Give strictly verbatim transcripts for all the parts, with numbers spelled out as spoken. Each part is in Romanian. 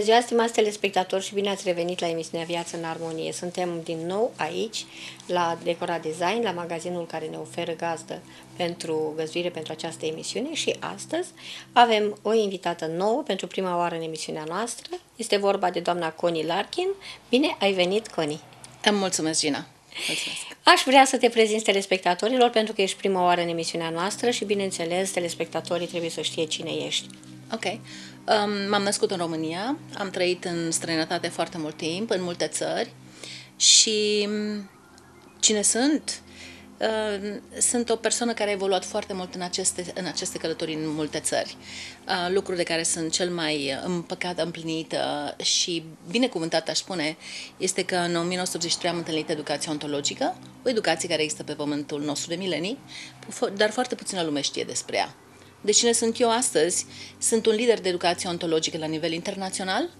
ziua, stimați telespectatori, și bine ați revenit la emisiunea Viață în Armonie. Suntem din nou aici, la Decora Design, la magazinul care ne oferă gazdă pentru găzduire pentru această emisiune, și astăzi avem o invitată nouă pentru prima oară în emisiunea noastră. Este vorba de doamna Connie Larkin. Bine ai venit, Connie! Îmi mulțumesc, Gina! Mulțumesc. Aș vrea să te prezinți telespectatorilor, pentru că ești prima oară în emisiunea noastră și, bineînțeles, telespectatorii trebuie să știe cine ești. Ok. Um, m-am născut în România, am trăit în străinătate foarte mult timp, în multe țări și cine sunt? Uh, sunt o persoană care a evoluat foarte mult în aceste, în aceste călătorii în multe țări. Uh, lucruri de care sunt cel mai împăcată, împlinită și binecuvântată, aș spune, este că în o mie nouă sute optzeci și trei am întâlnit educația ontologică, o educație care există pe pământul nostru de milenii, dar foarte puțină lume știe despre ea. Deci cine sunt eu astăzi? Sunt un lider de educație ontologică la nivel internațional.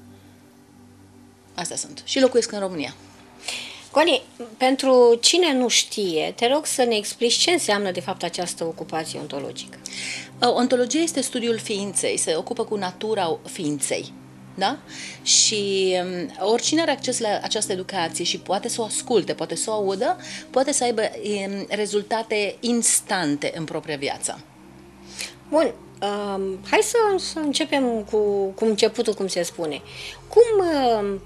Asta sunt. Și locuiesc în România. Connie, pentru cine nu știe, te rog să ne explici ce înseamnă de fapt această ocupație ontologică. Ontologia este studiul ființei, se ocupă cu natura ființei. Da? Și um, oricine are acces la această educație și poate să o asculte, poate să o audă, poate să aibă um, rezultate instante în propria viață. Bun, uh, hai să, să începem cu, cu începutul, cum se spune. Cum, uh,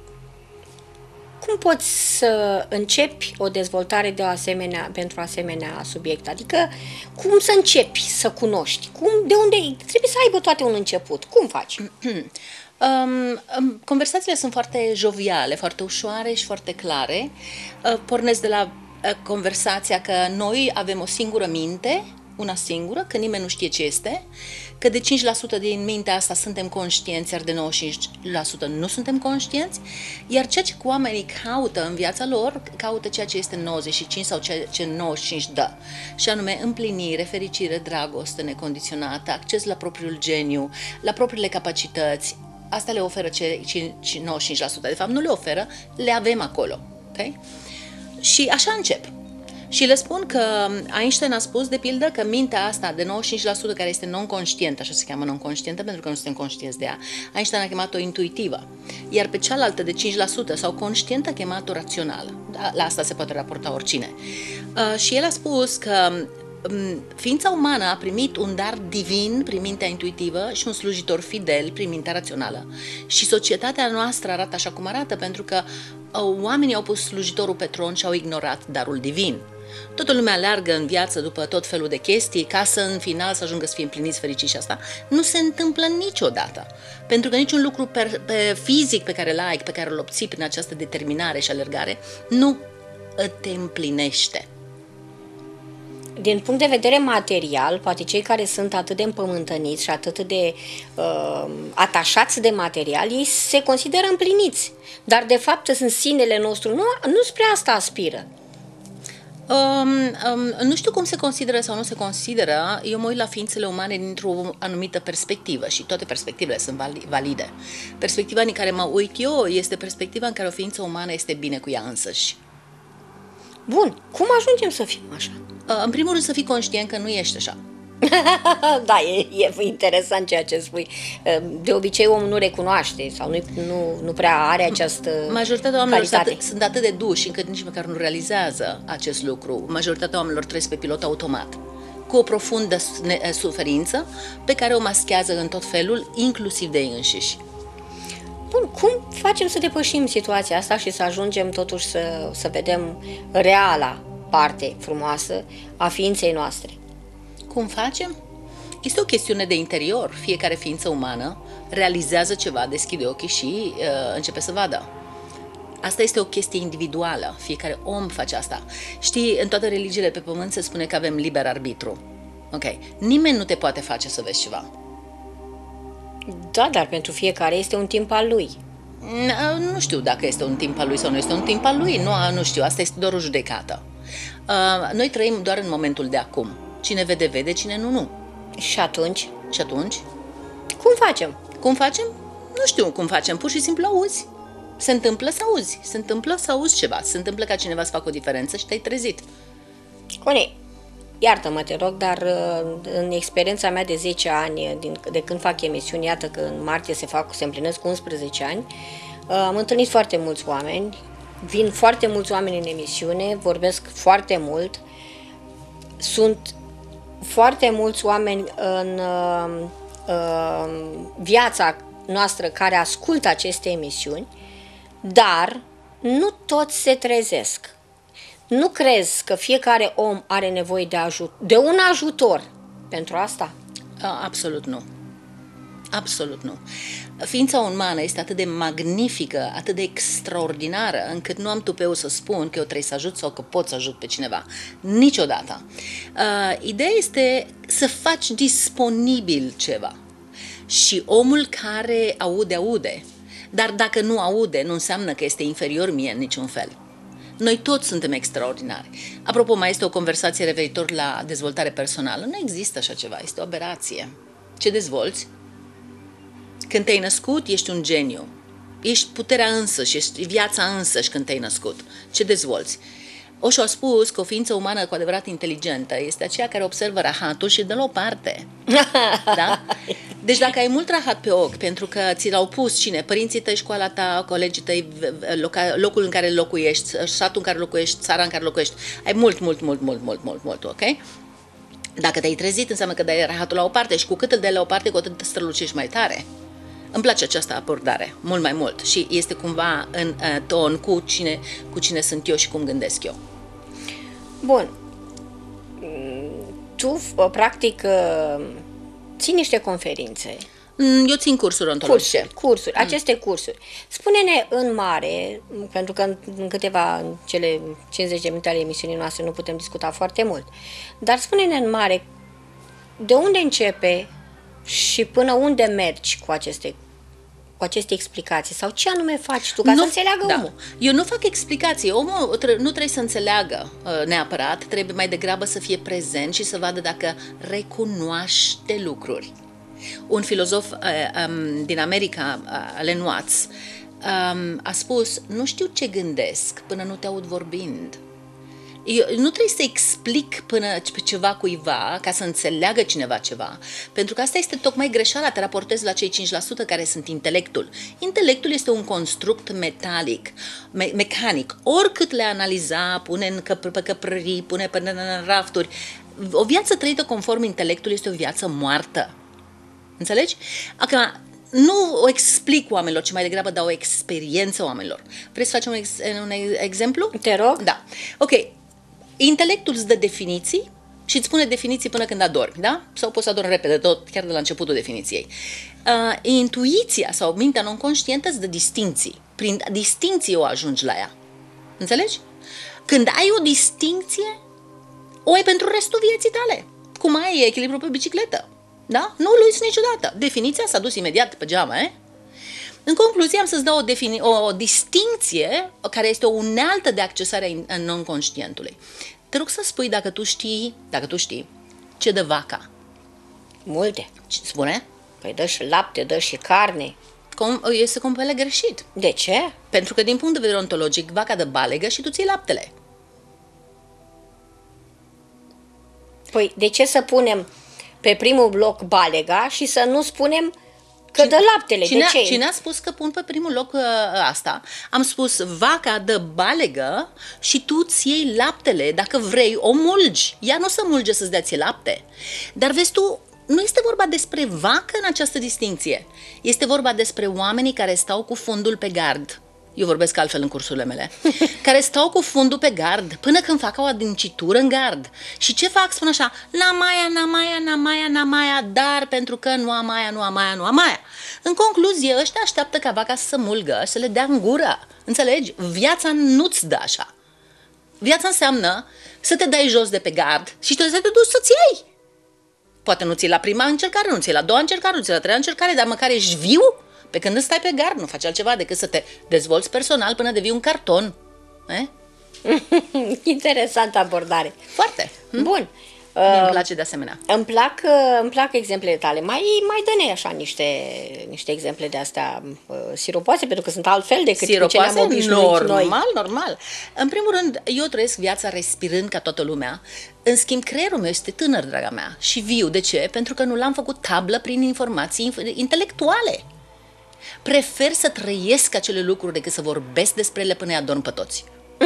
cum poți să începi o dezvoltare de o asemenea, pentru asemenea subiect? Adică, cum să începi să cunoști? Cum, de unde? Trebuie să aibă toate un început. Cum faci? Um, conversațiile sunt foarte joviale, foarte ușoare și foarte clare. Uh, pornesc de la uh, conversația că noi avem o singură minte, una singură, că nimeni nu știe ce este, că de cinci la sută din mintea asta suntem conștienți, iar de nouăzeci și cinci la sută nu suntem conștienți, iar ceea ce oamenii caută în viața lor, caută ceea ce este nouăzeci și cinci sau ceea ce nouăzeci și cinci dă, și anume împlinire, fericire, dragoste necondiționată, acces la propriul geniu, la propriile capacități. Asta le oferă cei nouăzeci și cinci la sută. De fapt, nu le oferă, le avem acolo. Okay? Și așa încep. Și le spun că Einstein a spus, de pildă, că mintea asta de nouăzeci și cinci la sută care este non-conștientă, așa se cheamă non-conștientă, pentru că nu suntem conștienți de ea, Einstein a chemat-o intuitivă, iar pe cealaltă de cinci la sută sau conștientă a chemat-o rațională. La asta se poate raporta oricine. Uh, și el a spus că um, ființa umană a primit un dar divin prin mintea intuitivă și un slujitor fidel prin mintea rațională. Și societatea noastră arată așa cum arată, pentru că uh, oamenii au pus slujitorul pe tron și au ignorat darul divin. Toată lumea alergă în viață după tot felul de chestii ca să în final să ajungă să fie împliniți, fericiți, și asta nu se întâmplă niciodată. Pentru că niciun lucru per, pe fizic pe care îl ai, pe care îl obții prin această determinare și alergare, nu te împlinește. Din punct de vedere material, poate cei care sunt atât de împământăniți și atât de uh, atașați de material, ei se consideră împliniți. Dar de fapt în sinele nostru nu, nu spre asta aspiră. Um, um, nu știu cum se consideră sau nu se consideră. Eu mă uit la ființele umane dintr-o anumită perspectivă și toate perspectivele sunt valide. Perspectiva în care mă uit eu este perspectiva în care o ființă umană este bine cu ea însăși. Bun, cum ajungem să fim așa? Uh, în primul rând să fii conștient că nu ești așa. Da, e, e interesant ceea ce spui. De obicei omul nu recunoaște sau nu, nu, nu prea are această Majoritatea oamenilor sunt calitate. atât, sunt atât de duși încât nici măcar nu realizează acest lucru. Majoritatea oamenilor trăiesc pe pilot automat, cu o profundă suferință pe care o maschează în tot felul, inclusiv de ei înșiși. Bun, cum facem să depășim situația asta și să ajungem totuși să, să vedem reala parte frumoasă a ființei noastre? Cum facem? Este o chestiune de interior. Fiecare ființă umană realizează ceva, deschide ochii și uh, începe să vadă. Asta este o chestie individuală. Fiecare om face asta. Știi, în toate religiile pe pământ se spune că avem liber arbitru. Ok. Nimeni nu te poate face să vezi ceva. Da, dar pentru fiecare este un timp al lui. Nu știu dacă este un timp al lui sau nu este un timp al lui. Nu, nu știu. Asta este doar o judecată. Uh, noi trăim doar în momentul de acum. Cine vede, vede, cine nu, nu. Și atunci? Și atunci? Cum facem? Cum facem? Nu știu cum facem, pur și simplu auzi. Se întâmplă să auzi, se întâmplă să auzi ceva, se întâmplă ca cineva să facă o diferență și te-ai trezit. Connie, iartă-mă, te rog, dar în experiența mea de zece ani, din, de când fac emisiuni, iată că în martie se, fac, se împlinesc unsprezece ani, am întâlnit foarte mulți oameni, vin foarte mulți oameni în emisiune, vorbesc foarte mult, sunt foarte mulți oameni în uh, uh, viața noastră care ascultă aceste emisiuni, dar nu toți se trezesc. Nu crezi că fiecare om are nevoie de, ajut- de un ajutor pentru asta? Absolut nu. Absolut nu. Ființa umană este atât de magnifică, atât de extraordinară, încât nu am tupeu să spun că eu trebuie să ajut sau că pot să ajut pe cineva. Niciodată. Uh, ideea este să faci disponibil ceva. Și omul care aude, aude. Dar dacă nu aude, nu înseamnă că este inferior mie în niciun fel. Noi toți suntem extraordinari. Apropo, mai este o conversație referitor la dezvoltare personală. Nu există așa ceva, este o aberație. Ce dezvolți? Când te-ai născut, ești un geniu. Ești puterea însăși, ești viața însăși când te-ai născut. Ce dezvolți? Osho a spus că o ființă umană cu adevărat inteligentă este aceea care observă rahatul și dă la o parte. Da? Deci dacă ai mult rahat pe ochi, pentru că ți l-au pus cine? Părinții tăi, școala ta, colegii tăi, locul în care locuiești, satul în care locuiești, țara în care locuiești, ai mult, mult, mult, mult, mult, mult, mult, ok? Dacă te-ai trezit, înseamnă că dai rahatul la o parte și cu cât îl dai la o parte, cu atât te strălucești mai tare. Îmi place această abordare, mult mai mult, și este cumva în uh, ton cu cine, cu cine sunt eu și cum gândesc eu. Bun. Tu, practic, ții niște conferințe. Eu țin cursuri ontologice. Cursuri, cursuri mm. aceste cursuri. Spune-ne în mare, pentru că în câteva, în cele cincizeci de minute ale emisiunii noastre nu putem discuta foarte mult, dar spune-ne în mare de unde începe și până unde mergi cu aceste cu aceste explicații sau ce anume faci tu ca nu, să înțeleagă da. omul? Eu nu fac explicații. Omul tre- nu trebuie să înțeleagă uh, neapărat, trebuie mai degrabă să fie prezent și să vadă dacă recunoaște lucruri. Un filozof uh, um, din America, uh, Alan Watts, um, a spus: nu știu ce gândesc până nu te aud vorbind. Eu nu trebuie să explic până pe ceva cuiva ca să înțeleagă cineva ceva, pentru că asta este tocmai greșeala, te raportezi la cei cinci la sută care sunt intelectul. Intelectul este un construct metalic, me- mecanic, oricât le analiza, pune în căp- pe căprării, pune pe în rafturi. O viață trăită conform intelectului este o viață moartă. Înțelegi? Acum, nu o explic oamenilor, ci mai degrabă dau o experiență oamenilor. Vrei să facem un, ex- un exemplu? Te rog. Da. Ok. Intelectul îți dă definiții și îți spune definiții până când adormi, da? Sau poți să adormi repede, tot, chiar de la începutul definiției. Uh, intuiția sau mintea non-conștientă îți dă distinții. Prin distinție o ajungi la ea. Înțelegi? Când ai o distinție, o ai pentru restul vieții tale. Cum ai echilibru pe bicicletă. Da? Nu îl uiți niciodată. Definiția s-a dus imediat pe geamă, eh? În concluzie, am să-ți dau o, defini- o, o distinție care este o unealtă de accesare a non-conștientului. Te rog să spui dacă tu știi, dacă tu știi ce dă vaca. Multe. Ce spune? Păi dă și lapte, dă și carne. Com- este complet greșit. De ce? Pentru că din punct de vedere ontologic, vaca dă balegă și tu ții laptele. Păi de ce să punem pe primul bloc balega și să nu spunem că dă laptele? Cine, de ce? Cine a spus că pun pe primul loc uh, asta? Am spus, vaca dă balegă și tu îți iei laptele. Dacă vrei, o mulgi. Ea nu o să mulge să-ți dea ție lapte. Dar vezi tu, nu este vorba despre vacă în această distinție. Este vorba despre oamenii care stau cu fundul pe gard. Eu vorbesc altfel în cursurile mele. Care stau cu fundul pe gard până când fac o adâncitură în gard. Și ce fac? Spun așa: Namaia, Namaia, Namaia, Namaia, dar pentru că nu am aia, nu am aia, nu am aia. În concluzie, ăștia așteaptă ca vaca să mulgă, să le dea în gură. Înțelegi? Viața nu-ți dă așa. Viața înseamnă să te dai jos de pe gard și trebuie să te duci să-ți iei. Poate nu ți la prima încercare, nu ți la a doua încercare, nu ți la a treia încercare, dar măcar ești viu. Pe când îți stai pe gard, nu faci altceva decât să te dezvolți personal până devii un carton. Eh? Interesantă abordare. Foarte. Hm? Bun. Mie îmi Uh, place de asemenea. Îmi plac, uh, îmi plac exemplele tale. Mai, mai dă-ne așa niște, niște exemple de astea uh, siropoase, pentru că sunt altfel decât cu ce ne-am obișnuit normal, noi. normal. În primul rând, eu trăiesc viața respirând ca toată lumea. În schimb, creierul meu este tânăr, draga mea, și viu. De ce? Pentru că nu l-am făcut tablă prin informații intelectuale. Prefer să trăiesc acele lucruri decât să vorbesc despre ele până îi adorm pe toți.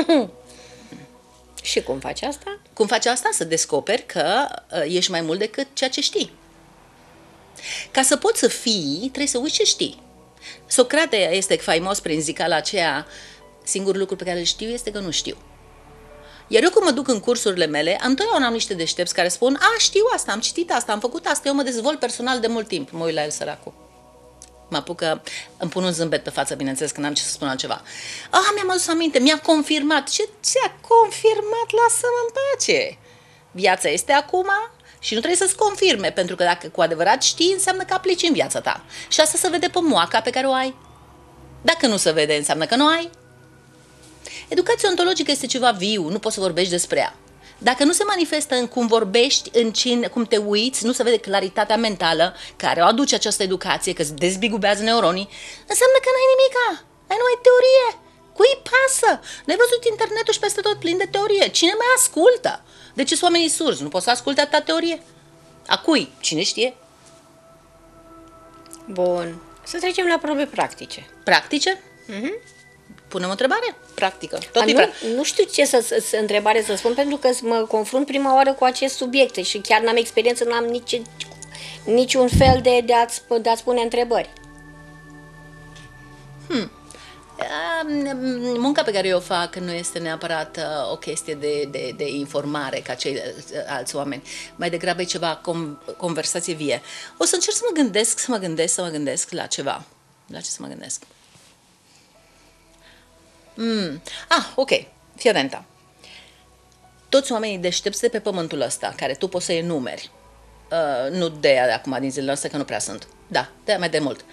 Și cum faci asta? Cum faci asta? Să descoperi că uh, ești mai mult decât ceea ce știi. Ca să poți să fii, trebuie să uiți ce știi. Socrate este faimos prin zicala aceea, singurul lucru pe care îl știu este că nu știu. Iar eu când mă duc în cursurile mele, întotdeauna am niște deștepți care spun, a, știu asta, am citit asta, am făcut asta, eu mă dezvolt personal de mult timp. Mă uit la el, săracul. Mă apucă, îmi pun un zâmbet pe față, bineînțeles, că n-am ce să spun altceva. Ah, mi-am adus aminte, mi-a confirmat. Ce ți-a confirmat? Lasă-mă în pace. Viața este acum și nu trebuie să-ți confirme, pentru că dacă cu adevărat știi, înseamnă că aplici în viața ta. Și asta se vede pe moaca pe care o ai. Dacă nu se vede, înseamnă că nu ai. Educația ontologică este ceva viu, nu poți să vorbești despre ea. Dacă nu se manifestă în cum vorbești, în cine, cum te uiți, nu se vede claritatea mentală care o aduce această educație, că îți dezbigubează neuronii, înseamnă că n-ai nimica, ai numai teorie. Cui pasă? N-ai văzut internetul și peste tot plin de teorie. Cine mai ascultă? De ce sunt oamenii surzi? Nu pot să asculte atâta teorie? A cui? Cine știe? Bun. Să trecem la probe practice. Practice? Mhm. Punem o întrebare? Practică. A, Tot e nu, pra- nu știu ce să, să, să întrebare să spun, pentru că mă confrunt prima oară cu acest subiect și chiar n-am experiență, n-am nici, niciun fel de, de, a-ți, de a-ți pune întrebări. Munca pe care eu o fac nu este neapărat uh, o chestie de, de, de informare ca cei uh, alți oameni. Mai degrabă e ceva com- conversație vie. O să încerc să mă gândesc, să mă gândesc, să mă gândesc la ceva. La ce să mă gândesc? Mm. Ah, ok. Fii atentă. Toți oamenii deștepți de pe pământul ăsta, care tu poți să enumeri, uh, nu de aia de acum din zilele astea, că nu prea sunt. Da, de aia mai de mult.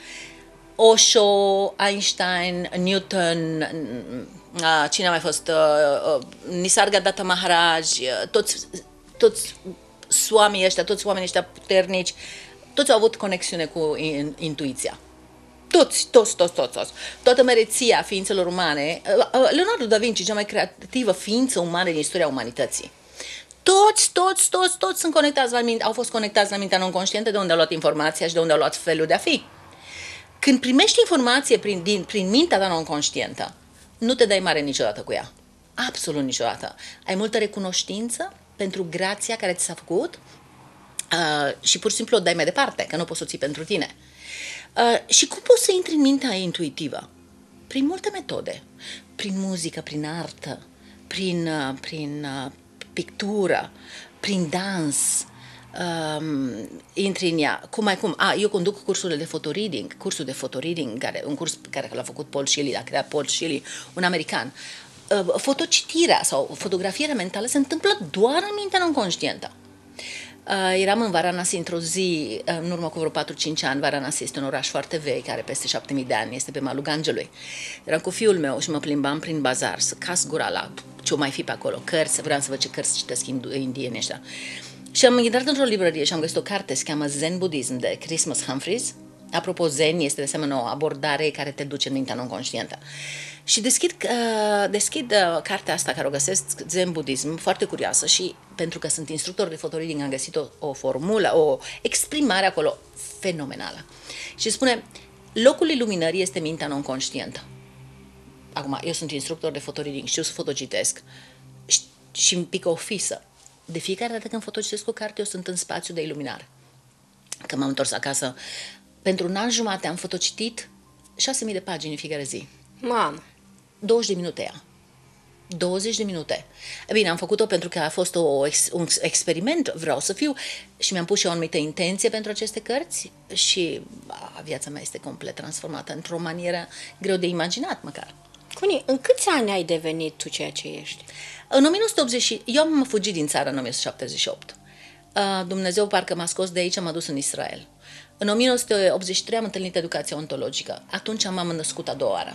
Osho, Einstein, Newton, uh, cine a mai fost, uh, uh, Nisargadatta Maharaj, uh, toți, toți swamii ăștia, toți oamenii ăștia puternici, toți au avut conexiune cu in, intuiția. Toți, toți, toți, toți, toți. Toată mereția ființelor umane. Uh, uh, Leonardo da Vinci, cea mai creativă ființă umană din istoria umanității. Toți, toți, toți, toți sunt conectați la minte, au fost conectați la mintea non-conștientă, de unde au luat informația și de unde au luat felul de a fi. Când primești informație prin, din, prin mintea ta non-conștientă, nu te dai mare niciodată cu ea. Absolut niciodată. Ai multă recunoștință pentru grația care ți s-a făcut uh, și pur și simplu o dai mai departe, că nu poți să o ții pentru tine. Uh, și cum poți să intri în mintea intuitivă? Prin multe metode. Prin muzică, prin artă, prin, uh, prin uh, pictură, prin dans, um, intri în ea. Cum mai cum? A, eu conduc cursurile de photoreading, cursul de photoreading, care, un curs pe care l-a făcut Paul Shelley, a creat Paul Shelley, un american. Uh, fotocitirea sau fotografierea mentală se întâmplă doar în mintea non-conștientă. Uh, eram în Varanasi într-o zi, uh, în urmă cu vreo patru cinci ani. Varanasi este un oraș foarte vechi, care peste șapte mii de ani, este pe malul Gangelui. Eram cu fiul meu și mă plimbam prin bazar, să cas gura la ce-o mai fi pe acolo, cărți, vreau să văd ce cărți citesc indieni ăștia. Și am intrat într-o librărie și am găsit o carte, se cheamă Zen Buddhism, de Christmas Humphreys. Apropo, Zen este de asemenea o abordare care te duce în mintea non-conștientă. Și deschid, uh, deschid uh, cartea asta care o găsesc, Zen Buddhism, foarte curioasă, și pentru că sunt instructor de photoreading am găsit o, o formulă, o exprimare acolo fenomenală. Și spune, locul iluminării este mintea non-conștientă. Acum, eu sunt instructor de photoreading, știu să fotocitesc și, și îmi pică o fisă. De fiecare dată când fotocitesc o carte, eu sunt în spațiu de iluminare. Când m-am întors acasă, pentru un an jumate am fotocitit șase mii de pagini în fiecare zi. Mamă! douăzeci de minute ea. douăzeci de minute. E bine, am făcut-o pentru că a fost o, un experiment, vreau să fiu, și mi-am pus și o anumită intenție pentru aceste cărți și a, viața mea este complet transformată într-o manieră greu de imaginat, măcar. Cuni, în câți ani ai devenit tu ceea ce ești? În o mie nouă sute optzeci, eu am fugit din țară în o mie nouă sute șaptezeci și opt. Dumnezeu parcă m-a scos de aici, m-a dus în Israel. În o mie nouă sute optzeci și trei am întâlnit educația ontologică. Atunci m-am născut a doua oară.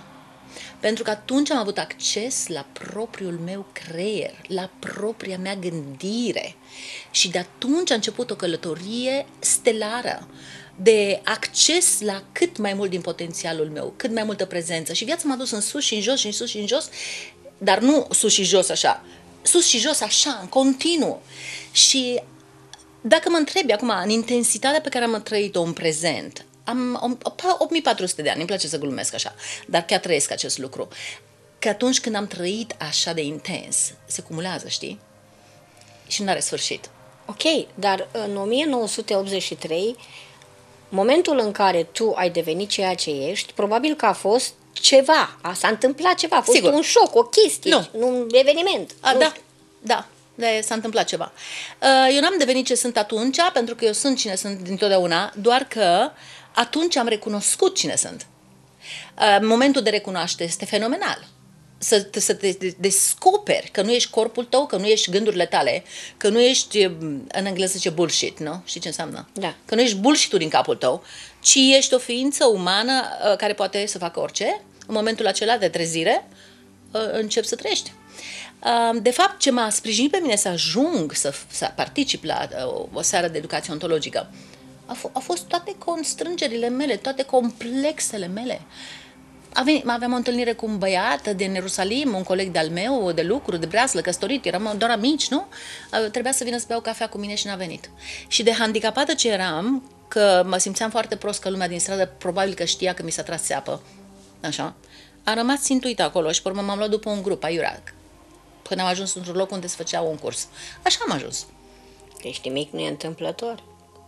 Pentru că atunci am avut acces la propriul meu creier, la propria mea gândire. Și de atunci a început o călătorie stelară de acces la cât mai mult din potențialul meu, cât mai multă prezență. Și viața m-a dus în sus și în jos și în sus și în jos, dar nu sus și jos așa, sus și jos așa, în continuu. Și dacă mă întrebi acum, în intensitatea pe care am trăit-o în prezent, am opt mii patru sute de ani, îmi place să glumesc așa, dar chiar trăiesc acest lucru, că atunci când am trăit așa de intens, se cumulează, știi? Și nu are sfârșit. Ok, dar în o mie nouă sute optzeci și trei, momentul în care tu ai devenit ceea ce ești, probabil că a fost ceva, a, s-a întâmplat ceva, a fost Sigur. un șoc, o chestie, Nu. un eveniment. A, nu da, știu. da, da, s-a întâmplat ceva. Eu n-am devenit ce sunt atunci, pentru că eu sunt cine sunt dintotdeauna, doar că atunci am recunoscut cine sunt. Momentul de recunoaște este fenomenal. Să te, să te descoperi că nu ești corpul tău, că nu ești gândurile tale, că nu ești, în engleză zice bullshit, nu? Știi ce înseamnă? Da. Că nu ești bullshit-ul din capul tău, ci ești o ființă umană care poate să facă orice. În momentul acela de trezire, începi să trăiești. De fapt, ce m-a sprijinit pe mine să ajung să, să particip la o, o seară de educație ontologică a, f- a fost toate constrângerile mele, toate complexele mele. Aveam o întâlnire cu un băiat din Ierusalim, un coleg de-al meu, de lucru, de breaslă, căsătorit, eram doar amici, nu? Trebuia să vină să beau cafea cu mine și n-a venit. Și de handicapată ce eram, că mă simțeam foarte prost, că lumea din stradă probabil că știa că mi s-a tras țeapă, așa, am rămas țintuită acolo și pe urmă m-am luat după un grup, aiurea, până am ajuns într-un loc unde se făcea un curs. Așa am ajuns. Deci nimic nu e întâmplător.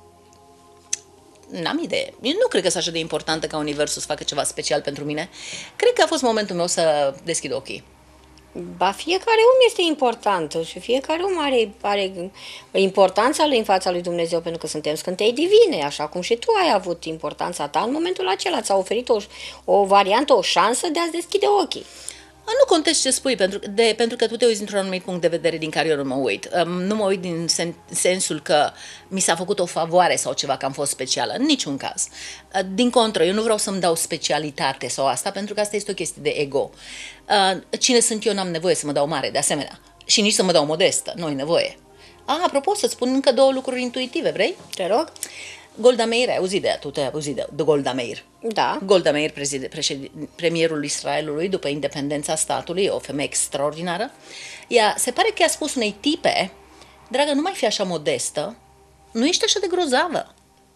N-am idee. Eu nu cred că sunt așa de importantă ca universul să facă ceva special pentru mine. Cred că a fost momentul meu să deschid ochii. Ba, fiecare om este important și fiecare om are, are importanța lui în fața lui Dumnezeu, pentru că suntem scântei divine, așa cum și tu ai avut importanța ta în momentul acela. Ți-a oferit o, o variantă, o șansă de a-ți deschide ochii. Nu contest ce spui, pentru, de, pentru că tu te uiți dintr-un anumit punct de vedere din care eu nu mă uit. Nu mă uit din sen, sensul că mi s-a făcut o favoare sau ceva, că am fost specială. În niciun caz. Din contră, eu nu vreau să-mi dau specialitate sau asta, pentru că asta este o chestie de ego. Cine sunt eu, n-am nevoie să mă dau mare, de asemenea. Și nici să mă dau modestă, nu-i nevoie. A, apropo, să-ți spun încă două lucruri intuitive, vrei? Te rog? Golda Meir, ai auzit de ea, tu te-ai auzit de, de Golda Meir. Da. Golda Meir, premierul Israelului după independența statului, o femeie extraordinară. Ea, se pare că i-a spus unei tipe, dragă, nu mai fi așa modestă, nu ești așa de grozavă.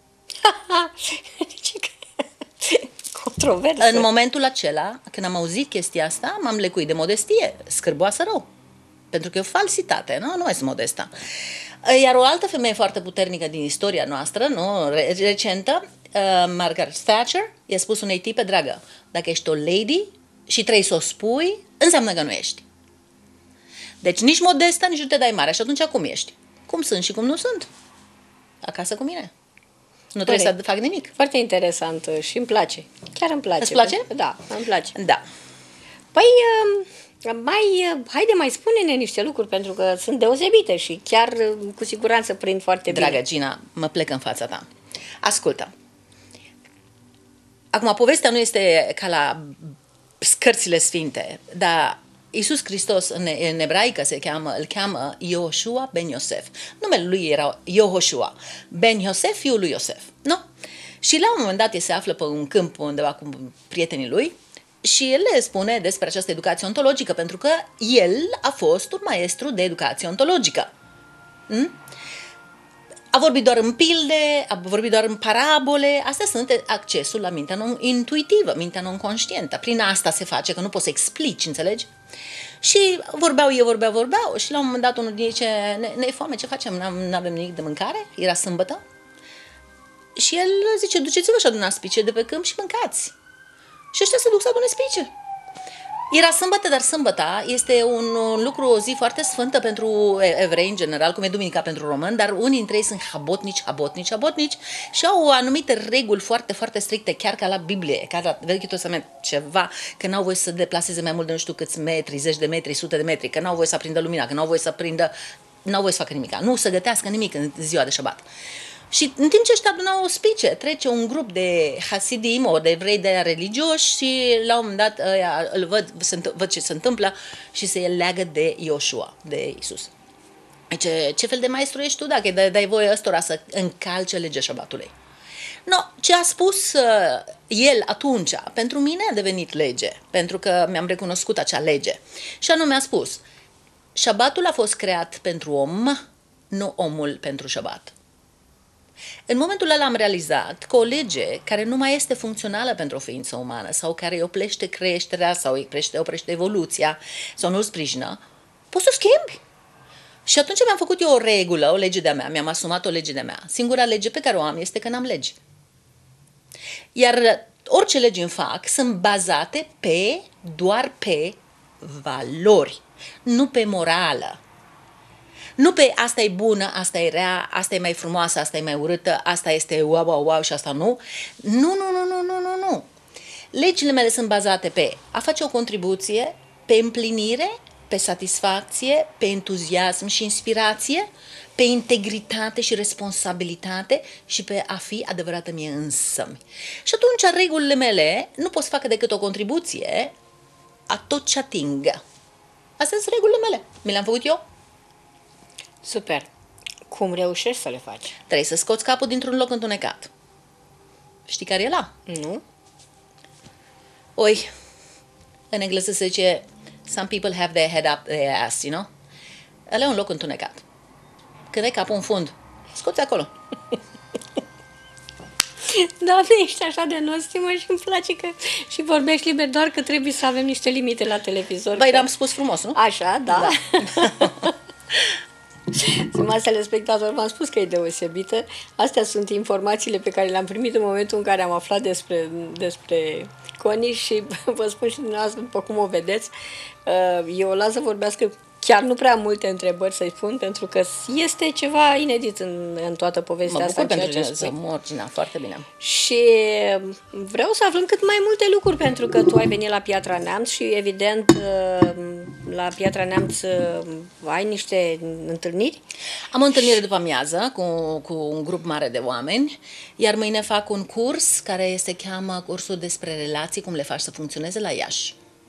Controversă. În momentul acela, când am auzit chestia asta, m-am lecuit de modestie, scârboasă rău. Pentru că e o falsitate, nu? Nu mai sunt modestă. Iar o altă femeie foarte puternică din istoria noastră, nu, recentă, uh, Margaret Thatcher, i-a spus unei tipe, dragă, dacă ești o lady și trebuie să o spui, înseamnă că nu ești. Deci nici modestă, nici nu te dai mare. Și atunci cum ești? Cum sunt și cum nu sunt? Acasă cu mine. Nu trebuie Corect. să fac nimic. Foarte interesant și îmi place. Chiar îmi place. Îți place? Da, îmi place. Da. Păi, mai, haide mai spune-ne niște lucruri, pentru că sunt deosebite și chiar cu siguranță prind foarte bine. Dragă Gina, mă plec în fața ta. Ascultă. Acum, povestea nu este ca la scărțile sfinte, dar Iisus Hristos în, în ebraică se cheamă, îl cheamă Iehoșua ben Iosef. Numele lui era Iehoșua ben Iosef, fiul lui Iosef. Nu? Și la un moment dat el se află pe un câmp undeva cu prietenii lui și el le spune despre această educație ontologică, pentru că el a fost un maestru de educație ontologică. Hmm? A vorbit doar în pilde, a vorbit doar în parabole, astea sunt accesul la mintea non-intuitivă, mintea non-conștientă. Prin asta se face, că nu poți să explici, înțelegi? Și vorbeau eu, vorbeau, vorbeau și la un moment dat unul zice, ne, ne e foame, ce facem? Nu avem nimic de mâncare? Era sâmbătă. Și el zice, duceți-vă și adunați spice de pe câmp și mâncați. Și ăștia se duc să adune spice. Era sâmbătă, dar sâmbăta este un, un lucru, o zi foarte sfântă pentru evrei în general, cum e duminica pentru români, dar unii dintre ei sunt habotnici, habotnici, habotnici și au anumite reguli foarte, foarte stricte, chiar ca la Biblie, ca la Vechiul Testament, ceva, că n-au voie să deplaseze mai mult de nu știu câți metri, zeci de metri, sute de metri, că n-au voie să aprindă lumina, că n-au voie să aprindă, n-au voie să facă nimic, nu să gătească nimic în ziua de șabat. Și în timp ce își adunau ospice, trece un grup de hasidim, o de evrei de religioși și la un moment dat ăia, îl văd, văd ce se întâmplă și se leagă de Ioshua, de Isus. Zice, ce fel de maestru ești tu dacă dai, dai voie ăstora să încalce legea șabatului? No, ce a spus uh, el atunci, pentru mine a devenit lege, pentru că mi-am recunoscut acea lege. Și anume a spus, șabatul a fost creat pentru om, nu omul pentru șabat. În momentul ăla am realizat că o lege care nu mai este funcțională pentru o ființă umană sau care îi oprește creșterea sau îi oprește, oprește evoluția sau nu îl sprijină, poți să o schimbi. Și atunci mi-am făcut eu o regulă, o lege de-a mea, mi-am asumat o lege de-a mea. Singura lege pe care o am este că n-am legi. Iar orice legi îmi fac sunt bazate pe, doar pe valori, nu pe morală. Nu pe asta e bună, asta e rea, asta e mai frumoasă, asta e mai urâtă, asta este wow, wow, wow și asta nu. Nu, nu, nu, nu, nu, nu, nu. Legile mele sunt bazate pe a face o contribuție, pe împlinire, pe satisfacție, pe entuziasm și inspirație, pe integritate și responsabilitate și pe a fi adevărată mie însămi. Și atunci regulile mele nu pot să facă decât o contribuție a tot ce ating. Astea sunt regulile mele. Mi le-am făcut eu. Super. Cum reușești să le faci? Trebuie să scoți capul dintr-un loc întunecat. Știi care e ăla? Nu? Oi, în engleză se zice some people have their head up their ass, you know? Ăla e un loc întunecat. Când ai capul în fund, scoți acolo. Doamne, ești așa de nostimă și îmi place că și vorbești liber, doar că trebuie să avem niște limite la televizor. Băi, am spus frumos, nu? Așa, da. Da. Stimați telespectatori, v-am spus că e deosebită. Astea sunt informațiile pe care le-am primit în momentul în care am aflat despre, despre Connie și vă spun și dumneavoastră, după cum o vedeți, eu o las să vorbească chiar nu prea multe întrebări să-i spun, pentru că este ceva inedit în, în toată povestea mă asta. bucur Ceea pentru ce să Morgina, foarte bine. Și vreau să aflăm cât mai multe lucruri, pentru că tu ai venit la Piatra Neamț și, evident, la Piatra Neamț ai niște întâlniri? Am o întâlnire după amiază cu, cu un grup mare de oameni, iar mâine fac un curs care se cheamă cursul despre relații, cum le faci să funcționeze la Iași.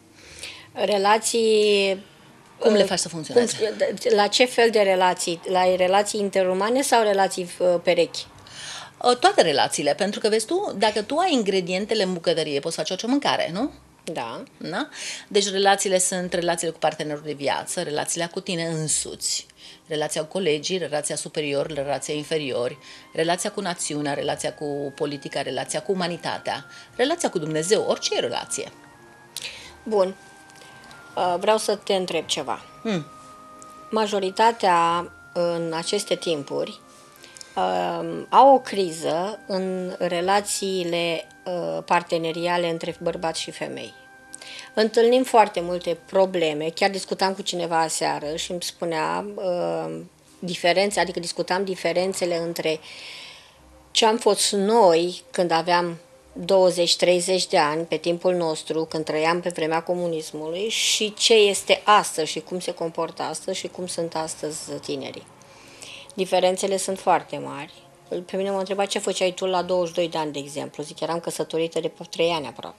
Relații... Cum le faci să funcționeze? Cum, la ce fel de relații? La relații interumane sau relații perechi? Toate relațiile, pentru că, vezi tu, dacă tu ai ingredientele în bucătărie, poți face orice mâncare, nu? Da. Da? Deci relațiile sunt relațiile cu partenerul de viață, relațiile cu tine însuți, relația cu colegii, relația superior, relația inferiori, relația cu națiunea, relația cu politica, relația cu umanitatea, relația cu Dumnezeu, orice relație. Bun. Vreau să te întreb ceva. Hmm. Majoritatea în aceste timpuri uh, au o criză în relațiile uh, parteneriale între bărbați și femei. Întâlnim foarte multe probleme, chiar discutam cu cineva aseară și îmi spunea uh, diferențe, adică discutam diferențele între ce am fost noi când aveam douăzeci treizeci de ani pe timpul nostru, când trăiam pe vremea comunismului, și ce este astăzi și cum se comportă astăzi și cum sunt astăzi tinerii. Diferențele sunt foarte mari. Pe mine m-a întrebat ce făceai tu la douăzeci și doi de ani, de exemplu. Zic, eram căsătorită de trei ani aproape.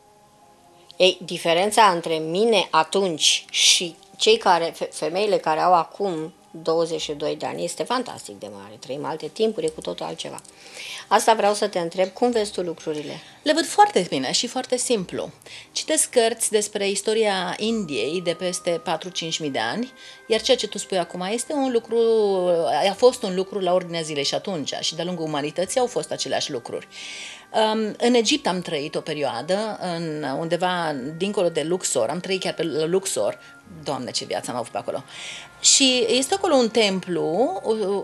Ei, diferența între mine atunci și cei care, femeile care au acum douăzeci și doi de ani este fantastic de mare. Trăim alte timpuri, e cu totul altceva. Asta vreau să te întreb, cum vezi tu lucrurile? Le văd foarte bine și foarte simplu. Citesc cărți despre istoria Indiei de peste patru-cinci mii de ani, iar ceea ce tu spui acum este un lucru, a fost un lucru la ordinea zilei și atunci, și de-a lungul umanității au fost aceleași lucruri. Um, în Egipt am trăit o perioadă, în, undeva dincolo de Luxor, am trăit chiar pe Luxor, Doamne, ce viață am avut pe acolo. Și este acolo un templu,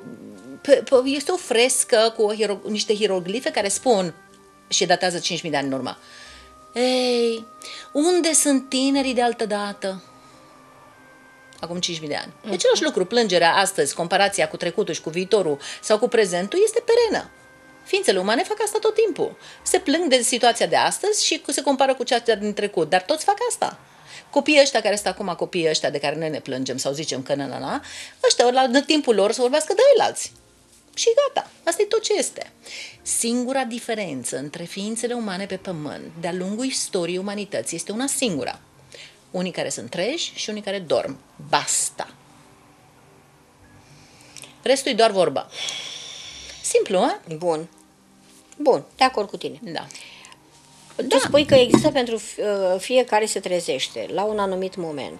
este o frescă cu niște hieroglife care spun, și datează cinci mii de ani în urmă, ei, unde sunt tinerii de altă dată? Acum cinci mii de ani. E același lucru, plângerea astăzi, comparația cu trecutul și cu viitorul sau cu prezentul este perenă. Ființele umane fac asta tot timpul. Se plâng de situația de astăzi și se compară cu cea din trecut, dar toți fac asta. Copiii ăștia care sunt acum, copiii ăștia de care noi ne plângem sau zicem că na, na, na, ăștia la timpul lor să vorbească de ei alții. Și gata, asta e tot ce este. Singura diferență între ființele umane pe pământ de-a lungul istoriei umanității este una singură. Unii care sunt treji și unii care dorm. Basta. Restul e doar vorba. Simplu, a? Bun. Bun, de acord cu tine. Da. Tu Da. spui că există pentru uh, fiecare se trezește la un anumit moment.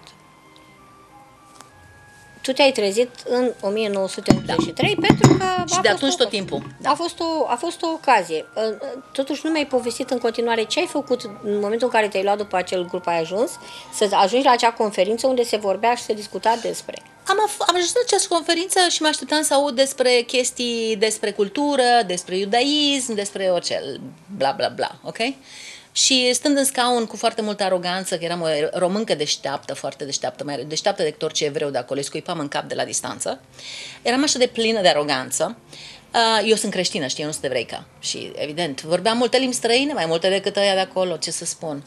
Tu te-ai trezit în o mie nouă sute optzeci și trei da. pentru că a Și de fost atunci o, tot timpul. Da. A, fost o, a fost o ocazie. Uh, Totuși nu mi-ai povestit în continuare ce ai făcut în momentul în care te-ai luat după acel grup, ai ajuns, să ajungi la acea conferință unde se vorbea și se discuta despre. Am, af- am ajuns la această conferință și mă așteptam să aud despre chestii, despre cultură, despre iudaism, despre orice, bla bla bla, ok? Și stând în scaun cu foarte multă aroganță, că eram o româncă deșteaptă, foarte deșteaptă, mai deșteaptă decât orice evreu de acolo, îi scuipam în cap de la distanță, eram așa de plină de aroganță. Eu sunt creștină, știi, eu nu sunt evreică și, evident, vorbeam multe limbi străine, mai multe decât ăia de acolo, ce să spun.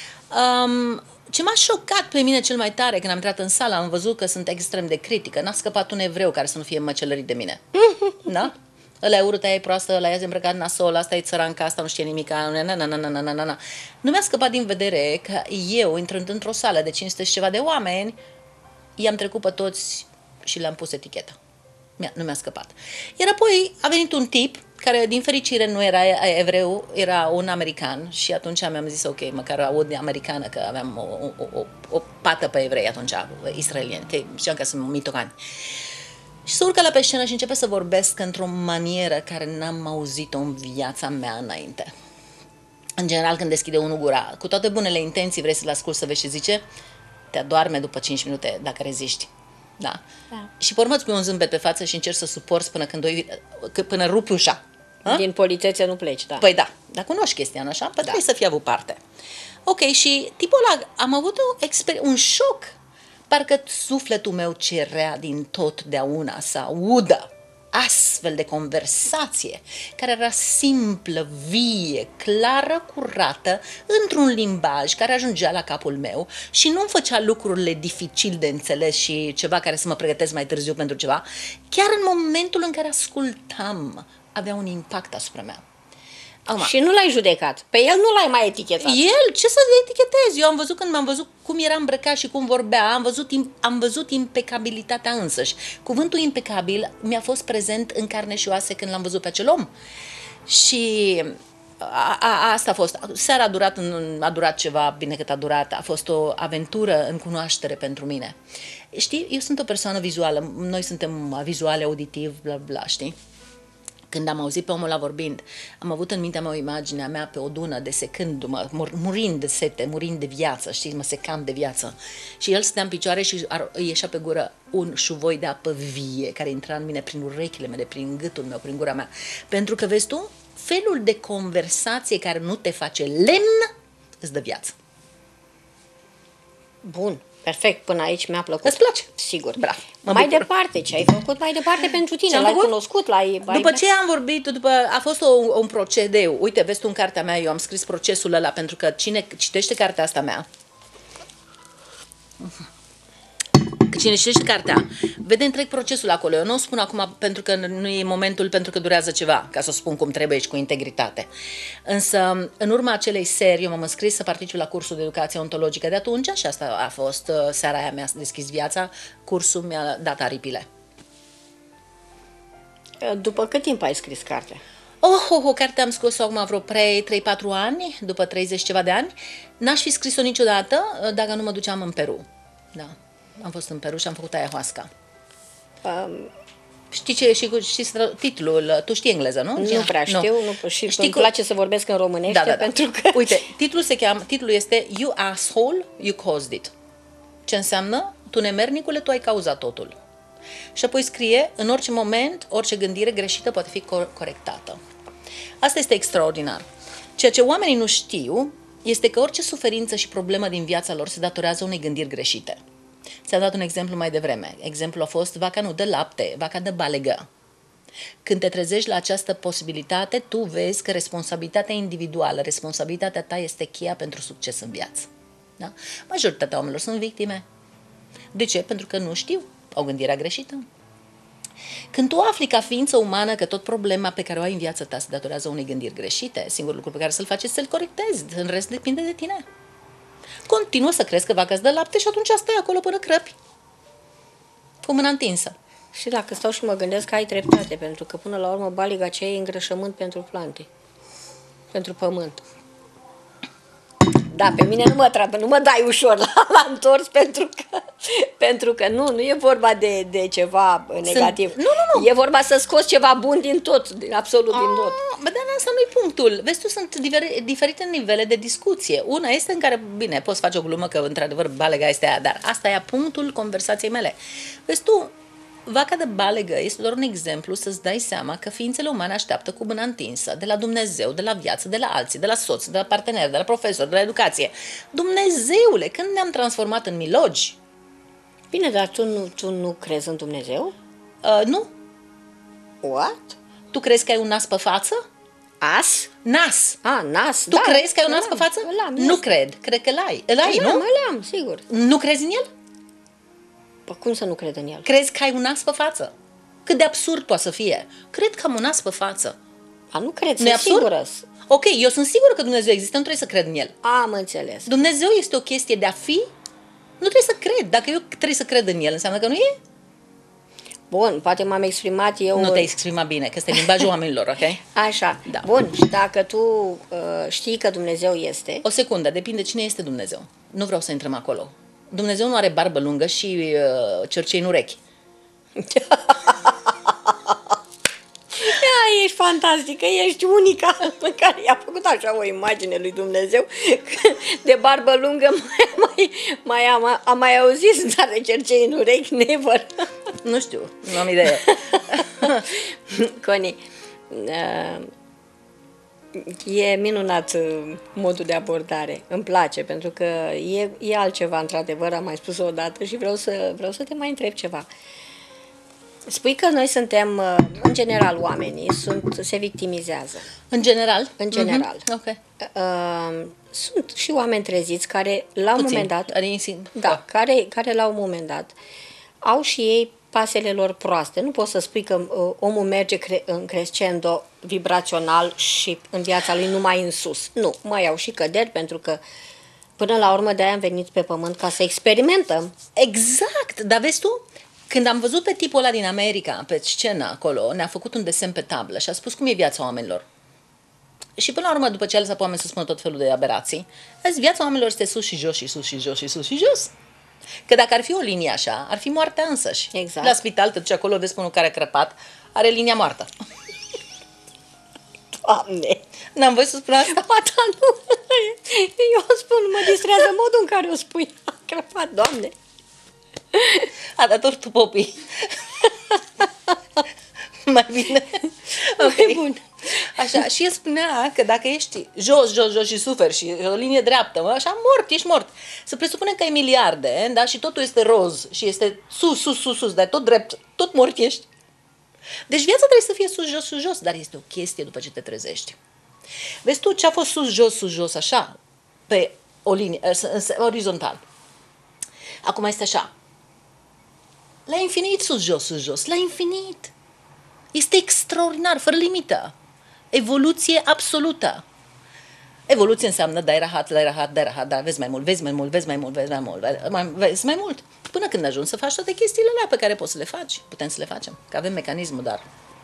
Um, Ce m-a șocat pe mine cel mai tare când am intrat în sală, am văzut că sunt extrem de critică. N-a scăpat un evreu care să nu fie măcelărit de mine. Da? Ăla e urât, aia e proastă, ăla e îmbrăcat nasol, asta e țăranca, asta nu știe nimic. Na, na, na, na, na, na, na, na. Nu mi-a scăpat din vedere că eu, intrând într-o sală de cinci sute și ceva de oameni, i-am trecut pe toți și le-am pus etichetă. Mi-a, nu mi-a scăpat. Iar apoi a venit un tip care, din fericire, nu era evreu, era un american și atunci mi-am zis, ok, măcar aud de americană, că aveam o, o, o, o pată pe evrei atunci, israelieni, că știam că sunt mitocani. Și se urcă la pe scenă și începe să vorbesc într-o manieră care n-am auzit-o în viața mea înainte. În general, când deschide unul gura, cu toate bunele intenții, vrei să-l asculți să vezi ce zice, te adorme după cinci minute dacă reziști. Da. Da. Și pe urmă îți pui un zâmbet pe față și încerci să suporți până când doi, până rupi ușa. Ha? Din politețe nu pleci, da. Păi da, dar cunoști chestia, așa? Păi da. Trebuie să fii avut parte. Ok, și tipul ăla, am avut o exper- un șoc. Parcă sufletul meu cerea din totdeauna să audă astfel de conversație, care era simplă, vie, clară, curată, într-un limbaj care ajungea la capul meu și nu-mi făcea lucrurile dificil de înțeles și ceva care să mă pregătesc mai târziu pentru ceva. Chiar în momentul în care ascultam, avea un impact asupra mea. Acum, și nu l-ai judecat. Pe el nu l-ai mai etichetat. El, ce să etichetez? Eu am văzut când m-am văzut cum era îmbrăcat și cum vorbea, am văzut, am văzut impecabilitatea însăși. Cuvântul impecabil mi-a fost prezent în carne și oase când l-am văzut pe acel om. Și a, a, asta a fost. Seara a durat, a durat ceva, bine cât a durat, a fost o aventură în cunoaștere pentru mine. Știi, eu sunt o persoană vizuală, noi suntem vizuale, auditiv, bla bla, știi? Când am auzit pe omul ăla vorbind, am avut în mintea mea o imagine a mea pe o dună, desecându-mă, murind de sete, murind de viață, știi, mă secam de viață. Și el stătea în picioare și îi ieșea pe gură un șuvoi de apă vie, care intra în mine prin urechile mele, prin gâtul meu, prin gura mea. Pentru că, vezi tu, felul de conversație care nu te face lemn, îți dă viață. Bun. Perfect, până aici mi-a plăcut. Îți place? Sigur. Bravo. Mai bucur. Departe, ce ai făcut mai departe pentru tine? L-ai cunoscut? L-ai, după ce am vorbit, după, a fost o, un procedeu. Uite, vezi tu în cartea mea, eu am scris procesul ăla, pentru că cine citește cartea asta mea, cine citește cartea, vede întreg procesul acolo. Eu nu o spun acum pentru că nu e momentul, pentru că durează ceva, ca să o spun cum trebuie și cu integritate. Însă, în urma acelei serii, eu m-am înscris să particip la cursul de educație ontologică de atunci și asta a fost seara aia, mi-a deschis viața, cursul mi-a dat aripile. După cât timp ai scris cartea? Oh, oh, oh, cartea am scos-o acum vreo trei patru ani, după treizeci ceva de ani. N-aș fi scris-o niciodată dacă nu mă duceam în Peru. Da. Am fost în Peru și am făcut ayahuasca. Um, știi ce, și, și titlul, tu știi engleză, nu? Nu prea știu, nu. Nu, și știi îmi cu... place să vorbesc în românește, da, da, da. pentru că... Uite, titlul se cheamă, titlul este You asshole, you caused it. Ce înseamnă? Tu nemernicule, tu ai cauzat totul. Și apoi scrie, în orice moment, orice gândire greșită poate fi corectată. Asta este extraordinar. Ceea ce oamenii nu știu este că orice suferință și problemă din viața lor se datorează unei gândiri greșite. Ți-am dat un exemplu mai devreme. Exemplul a fost vaca nu dă lapte, vaca dă balegă. Când te trezești la această posibilitate, tu vezi că responsabilitatea individuală, responsabilitatea ta este cheia pentru succes în viață. Da? Majoritatea oamenilor sunt victime. De ce? Pentru că nu știu, au gândirea greșită. Când tu afli ca ființă umană că tot problema pe care o ai în viața ta se datorează unei gândiri greșite, singurul lucru pe care să-l faci este să-l corectezi, în rest depinde de tine. Continuă să crezi că vaca îți dă lapte și atunci stai acolo până crăpi, cu mâna întinsă. Și dacă stau și mă gândesc că ai dreptate, pentru că până la urmă baliga aceea e îngrășământ pentru plante, pentru pământ. Da, pe mine nu mă, tra- nu mă dai ușor la, la întors, pentru că, pentru că nu, nu e vorba de, de ceva negativ. Sunt... Nu, nu, nu. E vorba să scoți ceva bun din tot, din, absolut A, din tot. Bă, dar asta nu-i punctul. Vezi, tu sunt diver- diferite nivele de discuție. Una este în care, bine, poți face o glumă că, într-adevăr, balega este aia, dar asta e punctul conversației mele. Vezi, tu, vaca de balegă este doar un exemplu să-ți dai seama că ființele umane așteaptă cu mâna întinsă de la Dumnezeu, de la viață, de la alții, de la soț, de la partener, de la profesor, de la educație. Dumnezeule, când ne-am transformat în milogi? Bine, dar tu nu, tu nu crezi în Dumnezeu? Uh, nu. What? Tu crezi că ai un nas pe față? As? Nas. Ah, nas, Tu da. crezi că ai un nas pe față? L-am, nu yes. cred. Cred că l-ai. Îl ai, nu? L-am, l-am, sigur. Nu crezi în el? Păi cum să nu cred în el? Crezi că ai un nas pe față? Cât de absurd poate să fie? Cred că am un nas pe față. A, nu cred, Nu-i sunt absurd? sigură. Ok, eu sunt sigură că Dumnezeu există, nu trebuie să cred în el. Am înțeles. Dumnezeu este o chestie de a fi, nu trebuie să cred. Dacă eu trebuie să cred în el, înseamnă că nu e? Bun, poate m-am exprimat eu... Nu te-ai exprimat bine, că este limbajul oamenilor, ok? Așa, Da. Bun, și dacă tu uh, știi că Dumnezeu este... O secundă, depinde cine este Dumnezeu. Nu vreau să intrăm acolo. Dumnezeu nu are barbă lungă și uh, cercei în urechi. Ia, ești fantastică, ești unica în care i-a făcut așa o imagine lui Dumnezeu de barbă lungă, mai, mai, mai am, am mai auzit, dar de cercei în urechi, never. Nu știu, nu am idee. Coni, uh, e minunat uh, modul de abordare, îmi place, pentru că e, e altceva, într-adevăr, am mai spus-o odată și vreau să, vreau să te mai întreb ceva. Spui că noi suntem, uh, în general, oamenii sunt, se victimizează. În general? În general. Mm-hmm. Ok. Uh, sunt și oameni treziți care, la un Puțin, moment dat, adică, da, care, care la un moment dat au și ei pasele lor proaste. Nu poți să spui că uh, omul merge cre- în crescendo vibrațional și în viața lui numai în sus. Nu, mai au și căderi, pentru că până la urmă de-aia am venit pe pământ ca să experimentăm. Exact, dar vezi tu, când am văzut pe tipul ăla din America, pe scenă acolo, ne-a făcut un desen pe tablă și a spus cum e viața oamenilor. Și până la urmă, după ce a lăsat pe oameni să spună tot felul de aberații, a zis, viața oamenilor este sus și jos și sus și jos și sus și jos. Că dacă ar fi o linie așa, ar fi moartea însăși. Exact. La spital, te duci acolo, vezi pe unul care a crăpat, are linia moartă. Doamne! N-am voie să spun asta? Ba, da, nu. Eu spun, mă distrează modul în care o spui. A crăpat, Doamne! A dat tortul popii. Mai bine. Ok, bun. Așa, și el spunea că dacă ești jos, jos, jos și suferi și o linie dreaptă, mă, așa, mort, ești mort. Să presupune că ai miliarde, da? Și totul este roz și este sus, sus, sus, sus, dar tot drept, tot mort ești. Deci viața trebuie să fie sus, jos, sus, jos, dar este o chestie după ce te trezești. Vezi tu ce a fost sus, jos, sus, jos, așa, pe o linie, orizontal. Acum este așa. La infinit, sus, jos, sus, jos, la infinit. Este extraordinar, fără limită. Evoluție absolută. Evoluție înseamnă dai rahat, dai rahat, dai rahat, da, vezi mai mult, vezi mai mult, vezi mai mult, vezi mai mult, vezi mai, vezi mai mult. Până când ajungi să faci toate chestiile alea pe care poți să le faci. Putem să le facem, că avem mecanismul, dar...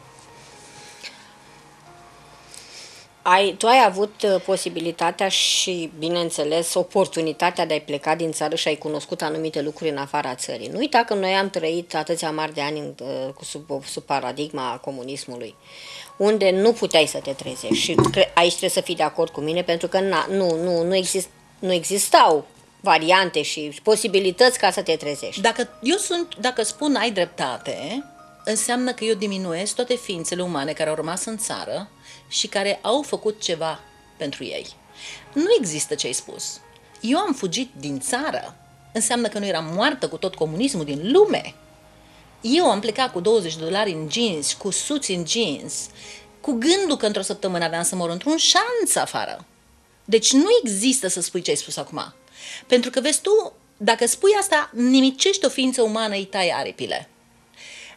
Ai, tu ai avut uh, posibilitatea și, bineînțeles, oportunitatea de a pleca din țară și ai cunoscut anumite lucruri în afara țării. Nu uita că noi am trăit atâția mari de ani în, uh, sub, sub paradigma comunismului, unde nu puteai să te trezești. Și aici trebuie să fii de acord cu mine, pentru că na, nu, nu, nu, exist, nu existau variante și posibilități ca să te trezești. Dacă eu sunt, dacă spun ai dreptate, înseamnă că eu diminuez toate ființele umane care au rămas în țară și care au făcut ceva pentru ei. Nu există ce ai spus. Eu am fugit din țară. Înseamnă că nu eram moartă cu tot comunismul din lume. Eu am plecat cu douăzeci de dolari în jeans, cu suți în jeans, cu gândul că într-o săptămână aveam să mor într-un șanț afară. Deci nu există să spui ce ai spus acum. Pentru că, vezi tu, dacă spui asta, nimicești o ființă umană, îi tai aripile.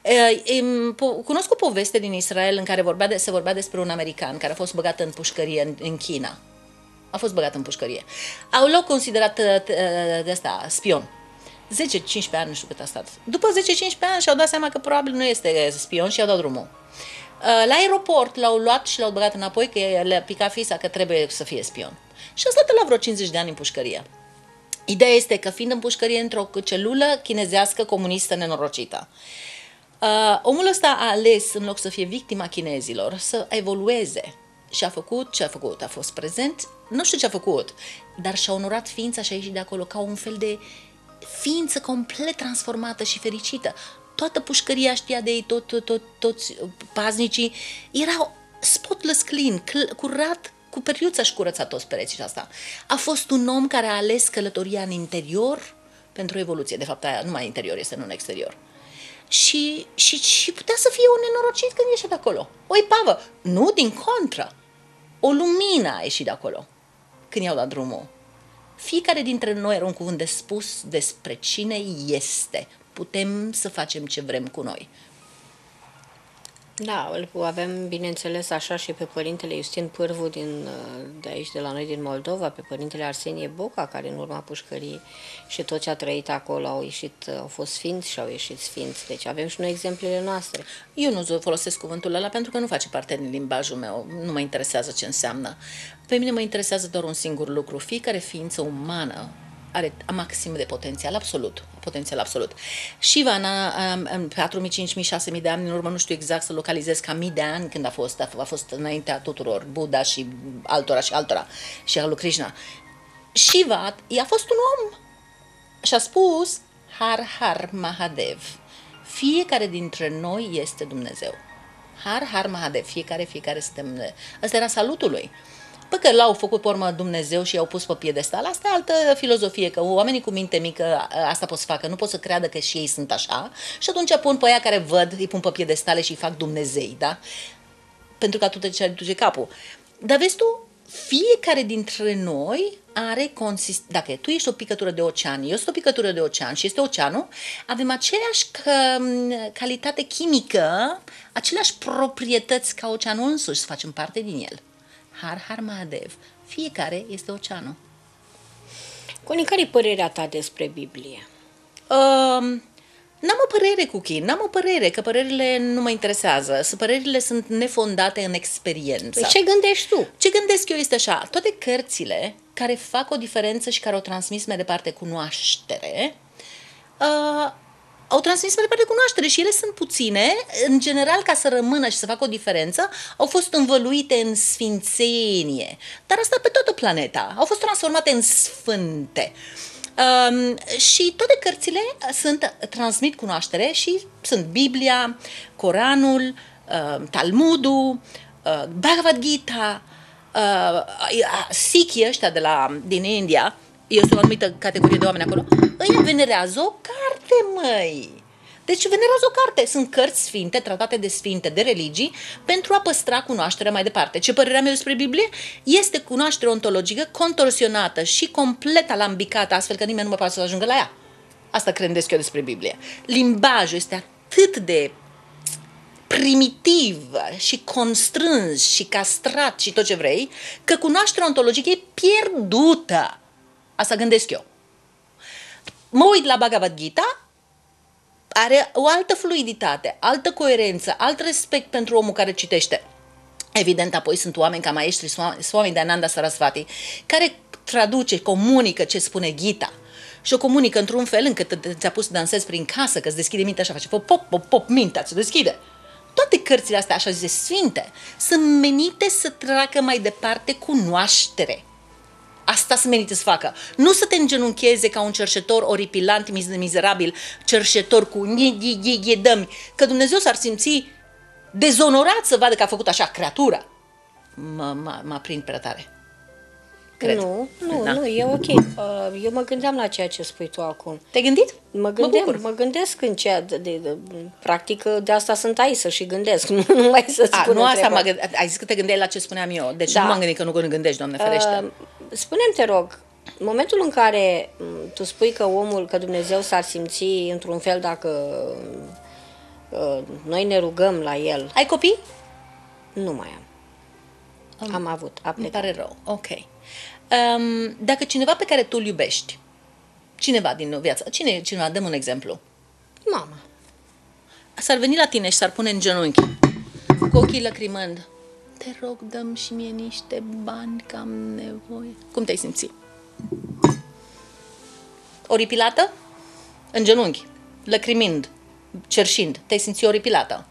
Cunosc o poveste din Israel în care vorbea de, se vorbea despre un american care a fost băgat în pușcărie în, în China. A fost băgat în pușcărie. Au l-au considerat de asta, spion. zece cincisprezece ani, nu știu cât a stat. După zece cincisprezece ani și-au dat seama că probabil nu este spion și i-au dat drumul. La aeroport l-au luat și l-au băgat înapoi, că le-a picat fisa că trebuie să fie spion. Și a stat la vreo cincizeci de ani în pușcărie. Ideea este că fiind în pușcărie într-o celulă chinezească comunistă nenorocită, uh, omul ăsta a ales, în loc să fie victima chinezilor, să evolueze. Și a făcut ce a făcut. A fost prezent, nu știu ce a făcut, dar și-a onorat ființa și a ieșit de acolo ca un fel de ființă complet transformată și fericită. Toată pușcăria știa de ei, tot, tot, tot, toți paznicii erau spotless clean, curat, cu periuța și curățat toți pereții și asta. A fost un om care a ales călătoria în interior pentru evoluție. De fapt, aia numai în interior, este nu în exterior. Și, și, și putea să fie un nenorocit când ieșea de acolo. O epavă. Nu, din contră. O lumină a ieșit de acolo când i-au dat drumul. Fiecare dintre noi are un cuvânt de spus despre cine este. Putem să facem ce vrem cu noi. Da, îl avem, bineînțeles, așa și pe părintele Iustin Pârvu din, de aici, de la noi, din Moldova, pe părintele Arsenie Boca, care în urma pușcăriei și tot ce a trăit acolo au ieșit, au fost sfinți și au ieșit sfinți. Deci avem și noi exemplele noastre. Eu nu folosesc cuvântul ăla pentru că nu face parte din limbajul meu, nu mă interesează ce înseamnă. Pe mine mă interesează doar un singur lucru. Fiecare ființă umană are maxim de potențial absolut, potențial absolut. Shiva în patru mii, cinci mii, șase mii de ani în urmă, nu știu exact să localizez ca mii de ani când a fost, a fost înaintea tuturor, Buddha și altora și altora și al lui Krishna. Shiva i-a fost un om și a spus Har Har Mahadev. Fiecare dintre noi este Dumnezeu. Har Har Mahadev, fiecare, fiecare suntem. Ăsta era salutul lui. Păi că l-au făcut pe urmă Dumnezeu și i-au pus pe piedestal, asta e altă filozofie, că oamenii cu minte mică asta pot să facă, nu pot să creadă că și ei sunt așa și atunci pun pe aia care văd, îi pun pe piedestale și îi fac Dumnezei, da? Pentru că atât ce duce capul. Dar vezi tu, fiecare dintre noi are consist... Dacă tu ești o picătură de ocean, eu sunt o picătură de ocean și este oceanul, avem aceeași calitate chimică, aceleași proprietăți ca oceanul însuși, să facem parte din el. Har Har Mahadev. Fiecare este oceanul. Coni, care-i părerea ta despre Biblie? Uh, n-am o părere, Cuchi, n-am o părere, că părerile nu mă interesează. Părerile sunt nefondate în experiență. Păi ce gândești tu? Ce gândesc eu este așa, toate cărțile care fac o diferență și care au transmis mai departe cunoaștere, uh, au transmis mai departe cunoaștere și ele sunt puține, în general, ca să rămână și să facă o diferență, au fost învăluite în sfințenie, dar asta pe toată planeta, au fost transformate în sfânte. Um, și toate cărțile sunt, transmit cunoaștere și sunt Biblia, Coranul, uh, Talmudul, uh, Bhagavad Gita, uh, Sikhii ăștia de la, din India, este o anumită categorie de oameni acolo, îi venerează o carte, măi! Deci venerează o carte. Sunt cărți sfinte, tratate de sfinte, de religii, pentru a păstra cunoașterea mai departe. Ce părerea mea despre Biblie? Este cunoaștere ontologică contorsionată și complet alambicată, astfel că nimeni nu mai poate să ajungă la ea. Asta credesc eu despre Biblie. Limbajul este atât de primitiv și constrâns și castrat și tot ce vrei, că cunoașterea ontologică e pierdută. Asta gândesc eu. Mă uit la Bhagavad Gita, are o altă fluiditate, altă coerență, alt respect pentru omul care citește. Evident, apoi sunt oameni ca maestri Swami Dayananda Sarasvati, care traduce, comunică ce spune Gita. Și o comunică într-un fel încât ți-a pus să dansezi prin casă, că îți deschide mintea așa, face pop, pop, pop, pop, mintea ți deschide. Toate cărțile astea, așa zise, sfinte, sunt menite să treacă mai departe cunoaștere. Asta sunt menite să facă. Nu să te îngenuncheze ca un cerșetor oripilant, mizerabil, cerșetor cu dă-mi, că Dumnezeu s-ar simți dezonorat să vadă că a făcut așa creatura. Mă aprind prea tare. Cred. Nu, nu, da. nu, e ok. Eu mă gândeam la ceea ce spui tu acum. Te-ai gândit? Mă, gândeam, mă, mă gândesc în ceea de, de, de, practic de asta sunt aici să și gândesc, nu numai să spun. Nu asta mă gând, ai zis că te gândeai la ce spuneam eu, deci da. Nu m-am gândit că nu gândești, Doamne ferește. Uh, spune-mi, te rog, în momentul în care tu spui că omul, că Dumnezeu s-ar simți într-un fel dacă uh, noi ne rugăm la el. Ai copii? Nu mai am. Am, am avut, a Îmi plecat. pare rău, ok. Um, dacă cineva pe care tu îl iubești, cineva din viața, cine e cineva? Dăm un exemplu. Mama. S-ar veni la tine și s-ar pune în genunchi, cu ochii lăcrimând. Te rog, dăm și mie niște bani, că am nevoie. Cum te-ai simți? Oripilată? În genunchi, lăcrimind, cerșind. Te-ai simțit oripilată?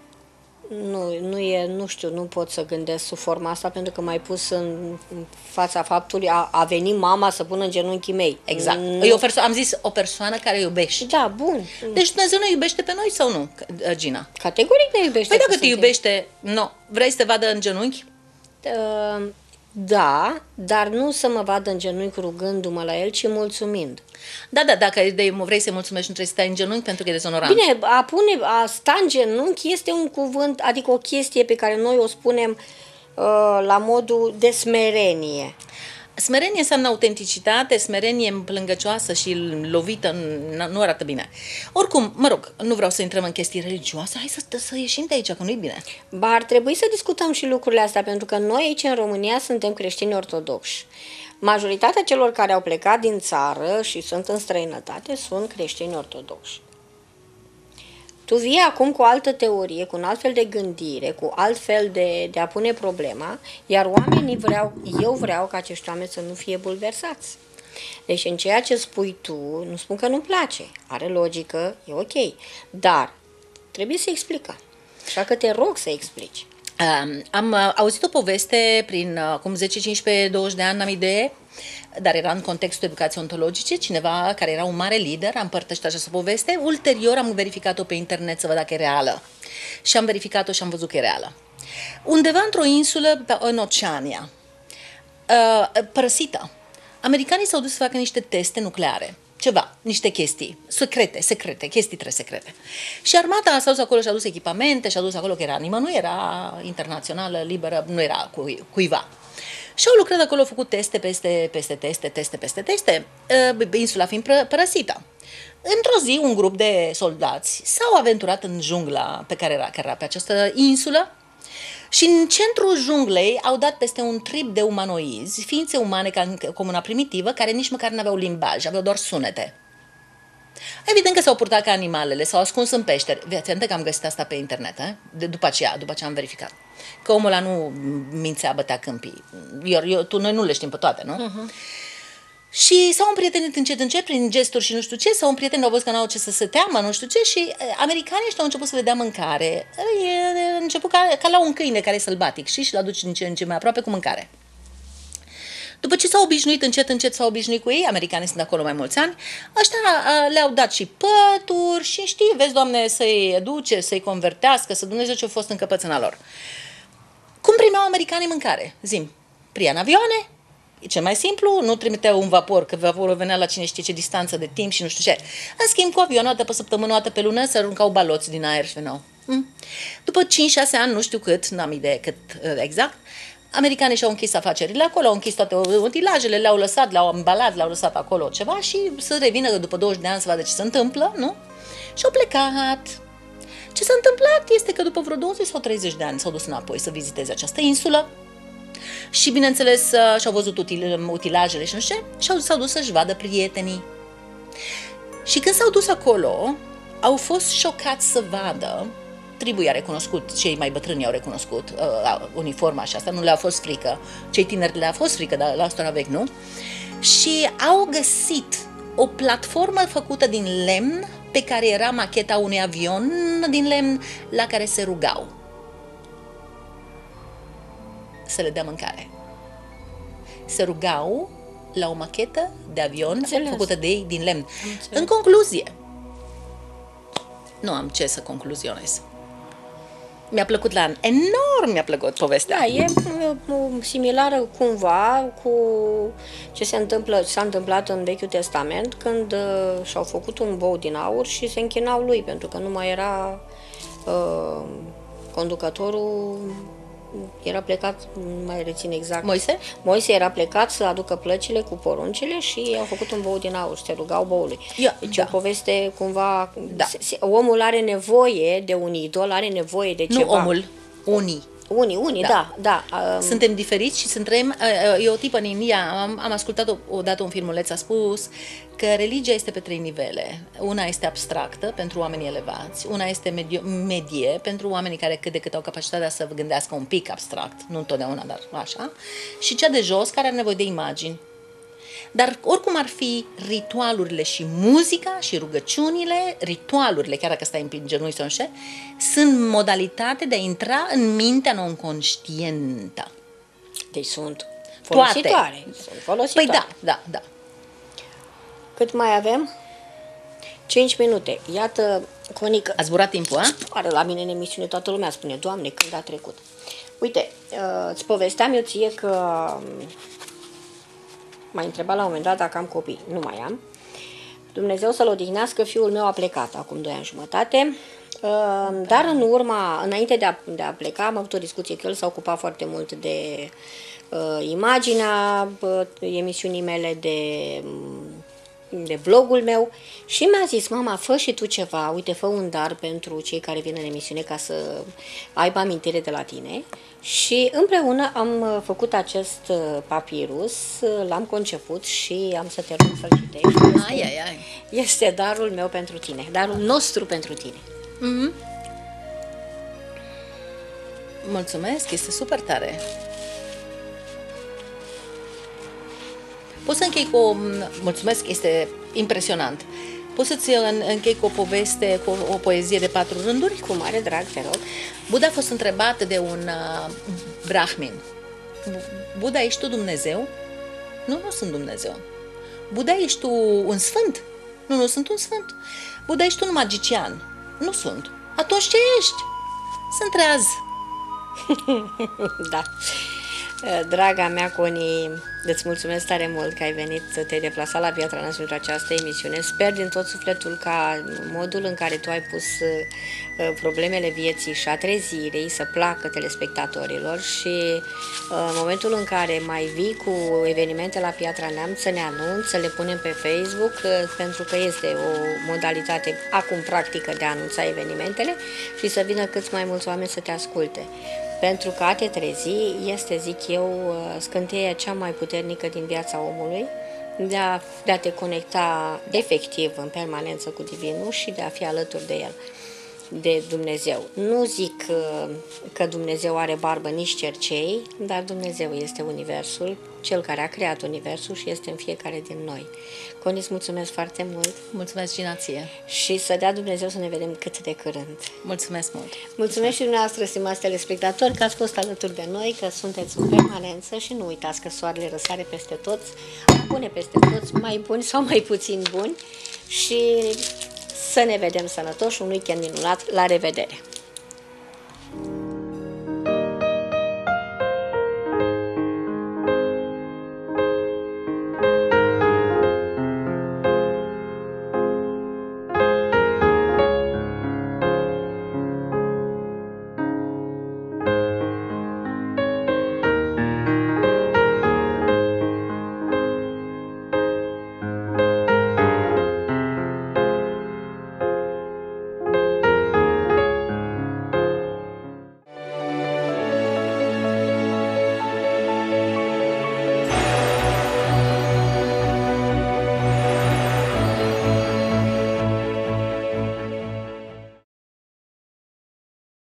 Nu, nu e, nu știu, nu pot să gândesc sub forma asta pentru că m-ai pus în în fața faptului a, a venit mama să pună în genunchii mei. Exact. Nu. E o perso- am zis o persoană care iubești. Da, bun. Deci Dumnezeu ne iubește pe noi sau nu, Gina? Categoric ne iubește. Păi că dacă te suntem. iubește, nu, vrei să te vadă în genunchi? Uh, Da, dar nu să mă vadă în genunchi rugându-mă la el, ci mulțumind. Da, da, dacă de, vrei să-i mulțumești, nu trebuie să stai în genunchi pentru că e dezonorant. Bine, a pune, a sta în genunchi este un cuvânt, adică o chestie pe care noi o spunem uh, la modul de smerenie. Smerenie înseamnă autenticitate, smerenie plângăcioasă și lovită, nu arată bine. Oricum, mă rog, nu vreau să intrăm în chestii religioase, hai să, să ieșim de aici, că nu-i bine. Ba, ar trebui să discutăm și lucrurile astea, pentru că noi aici în România suntem creștini ortodoxi. Majoritatea celor care au plecat din țară și sunt în străinătate sunt creștini ortodoxi. Tu vii acum cu o altă teorie, cu un alt fel de gândire, cu alt fel de, de a pune problema, iar oamenii vreau, eu vreau ca acești oameni să nu fie bulversați. Deci în ceea ce spui tu, nu spun că nu-mi place, are logică, e ok, dar trebuie să explicăm. Așa că te rog să explici. Um, am uh, auzit o poveste prin uh, acum zece, cincisprezece, douăzeci de ani, n-am idee, dar era în contextul educației ontologice, cineva care era un mare lider a împărtășit această poveste. Ulterior am verificat-o pe internet să văd dacă e reală. Și am verificat-o și am văzut că e reală. Undeva într-o insulă pe, în Oceania, uh, părăsită, americanii s-au dus să facă niște teste nucleare. Ceva, niște chestii, secrete, secrete, chestii tre secrete. Și armata s-a dus acolo și a dus echipamente și a dus acolo că era nimănui, era internațională, liberă, nu era cu, cuiva. Și au lucrat acolo, au făcut teste peste, peste teste, teste peste teste, insula fiind părăsită. Într-o zi, un grup de soldați s-au aventurat în jungla pe care era, care era pe această insulă și în centrul junglei au dat peste un trib de umanoizi, ființe umane ca în comuna primitivă, care nici măcar nu aveau limbaj, aveau doar sunete. Evident că s-au purtat ca animalele, s-au ascuns în peșteri. Veți că am găsit asta pe internet, eh? De, după aceea, după ce am verificat. Că omul ăla nu mințea, bătea câmpii. Eu, eu, tu, noi nu le știm pe toate, nu? Uh-huh. Și s-au împrietenit încet, încet, prin gesturi și nu știu ce, s-au împrietenit, au văzut că n-au ce să se teamă, nu știu ce, și americanii ăștia au început să le dea mâncare. E început ca, ca la un câine care e sălbatic, și și-l aduci din ce în ce mai aproape cu mâncare. După ce s-au obișnuit, încet, încet s-au obișnuit cu ei, americanii sunt acolo mai mulți ani, ăștia le-au dat și pături și știi, vezi, Doamne, să-i educe, să-i convertească, să Dumnezeu ce-a fost în căpățâna lor. Cum primeau americanii mâncare? Zim, pria în avioane? E cel mai simplu, nu trimiteau un vapor, că vaporul venea la cine știe ce distanță de timp și nu știu ce. În schimb, cu avionul, o dată pe săptămână, o dată pe lună, se aruncau baloți din aer și veneau. După cinci șase ani, nu știu cât, n-am idee cât exact, americanii și-au închis afacerile acolo, au închis toate utilajele, le-au lăsat, le-au ambalat, le-au lăsat acolo ceva și să revină după douăzeci de ani să vadă ce se întâmplă, nu? Și au plecat. Ce s-a întâmplat este că după vreo douăzeci sau treizeci de ani s-au dus înapoi să viziteze această insulă și, bineînțeles, și-au văzut util, utilajele și nu știu ce, și s-au dus să-și vadă prietenii. Și când s-au dus acolo, au fost șocați să vadă, tribul i-a recunoscut, cei mai bătrâni i-au recunoscut uh, uniforma și asta, nu le-a fost frică, cei tineri le-a fost frică, dar la asta vechi nu, și au găsit o platformă făcută din lemn pe care era macheta unui avion din lemn la care se rugau să le dea mâncare. Se rugau la o machetă de avion Înțeles. făcută de ei din lemn. Înțeles. În concluzie, nu am ce să concluzionez. Mi-a plăcut la an. Enorm mi-a plăcut povestea. Da, e similară cumva cu ce se întâmplă, s-a întâmplat în Vechiul Testament, când uh, și-au făcut un bou din aur și se închinau lui, pentru că nu mai era uh, conducătorul era plecat, nu mai rețin exact. Moise? Moise era plecat să aducă plăcile cu poruncile și au făcut un bou din aur, se rugau boului. Ia, Deci da. o poveste cumva... Da. Se, se, omul are nevoie de un idol, are nevoie de Nu ceva. omul, unii. Unii, unii, da, da. da um, Suntem diferiți și suntem... E o tipă în India, am, am ascultat odată un filmuleț, a spus că religia este pe trei nivele. Una este abstractă pentru oamenii elevați, una este medie, medie pentru oamenii care cât de cât au capacitatea să gândească un pic abstract, nu întotdeauna, dar așa, și cea de jos care are nevoie de imagini. Dar oricum ar fi, ritualurile și muzica și rugăciunile, ritualurile, chiar dacă stai în genunchi sau așa, sunt modalitate de a intra în mintea non-conștientă. Deci sunt folositoare. Sunt folositoare. Păi da, da, da. Cât mai avem? cinci minute. Iată, Conica. A zburat timpul, a? Are la mine în emisiune, toată lumea spune, Doamne, când a trecut. Uite, uh, îți povesteam eu ție că m-a întrebat la un moment dat dacă am copii. Nu mai am. Dumnezeu să-l odihnească, fiul meu a plecat acum doi ani jumătate. Uh, dar în urma, înainte de a, de a pleca, am avut o discuție cu el, s-a ocupat foarte mult de uh, imaginea uh, emisiunii mele, de... Um, de blogul meu și mi-a zis, mama, fă și tu ceva, uite, fă un dar pentru cei care vin în emisiune ca să aibă amintire de la tine. Și împreună am făcut acest papirus, l-am conceput și am să te rog să-l citești. Ai, ai, ai. Este darul meu pentru tine, darul nostru pentru tine. Mm-hmm. Mulțumesc, este super tare. Poți să închei cu o... Mulțumesc, este impresionant. Poți să-ți închei cu o poveste, cu o poezie de patru rânduri? Cu mare drag, te rog. Buddha a fost întrebat de un uh, brahmin. Buddha, ești tu Dumnezeu? Nu, nu sunt Dumnezeu. Buddha, ești tu un sfânt? Nu, nu sunt un sfânt. Buddha, ești tu un magician? Nu sunt. Atunci ce ești? Sunt treaz. Da. Draga mea, Coni, îți mulțumesc tare mult că ai venit, te-ai deplasat la Piatra Neamț pentru această emisiune. Sper din tot sufletul ca modul în care tu ai pus problemele vieții și a trezirii să placă telespectatorilor și în momentul în care mai vii cu evenimente la Piatra Neamț să ne anunți, să le punem pe Facebook, pentru că este o modalitate acum practică de a anunța evenimentele și să vină cât mai mulți oameni să te asculte. Pentru că a te trezi este, zic eu, scânteia cea mai puternică din viața omului, de a, de a te conecta efectiv în permanență cu Divinul și de a fi alături de El, de Dumnezeu. Nu zic că Dumnezeu are barbă nici cercei, dar Dumnezeu este Universul, Cel care a creat Universul și este în fiecare din noi. Coni, îți mulțumesc foarte mult. Mulțumesc, Gina, ție. Și să dea Dumnezeu să ne vedem cât de curând. Mulțumesc mult. Mulțumesc și dumneavoastră, stimați telespectatori, că ați fost alături de noi, că sunteți în permanență și nu uitați că soarele răsare peste toți, bune peste toți, mai buni sau mai puțin buni și să ne vedem sănătoși, un weekend minunat, la revedere!